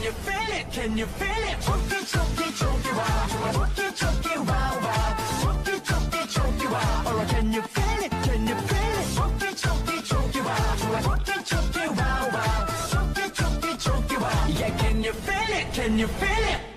you feel it? Can you feel it? Choki choki choki wow, choki choki wow wow, choki choki choki wow. Alright, can you feel it? Can you feel it? Choki choki choki wow, choki choki wow wow, choki choki choki wow. Yeah, can you feel it? Can you feel it?